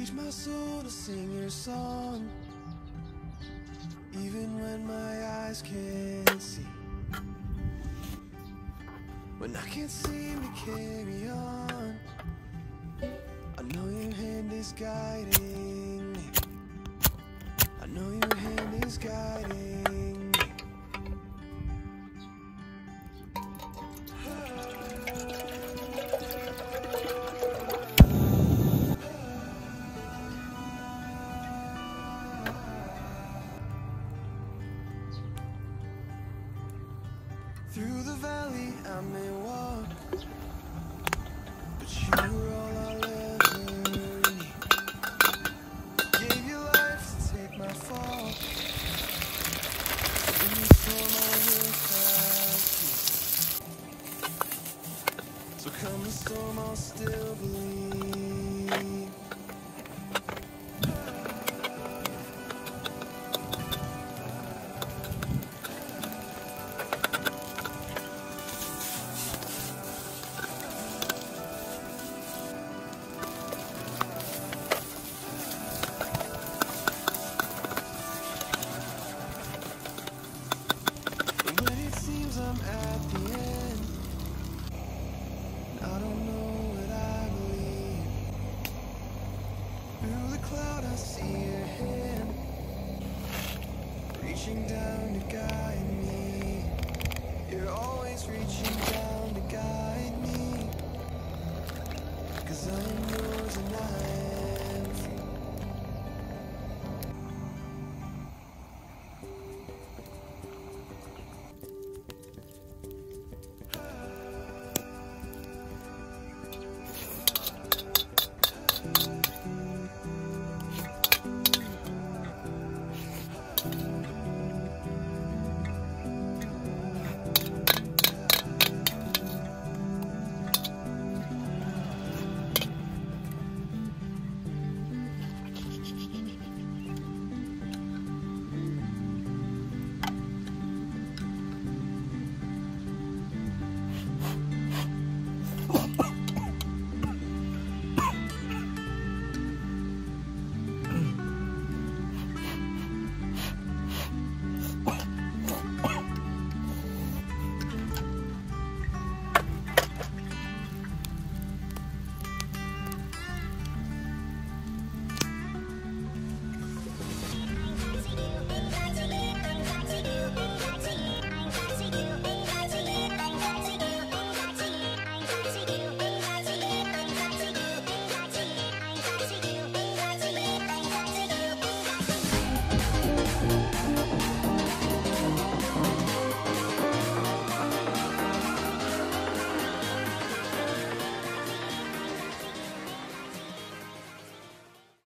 Teach my soul to sing your song, even when my eyes can't see. When I can't seem to carry on, I know your hand is guiding me. I know your hand is guiding me. Through the valley I may walk, but you are all I'll ever need. Gave your life to take my fall. In the storm I will have peace. So come the storm, I'll still believe. I'm at the end, I don't know what I believe. Through the cloud I see your hand, reaching down to guide me. You're always reaching down to guide me, 'cause I'm yours and I am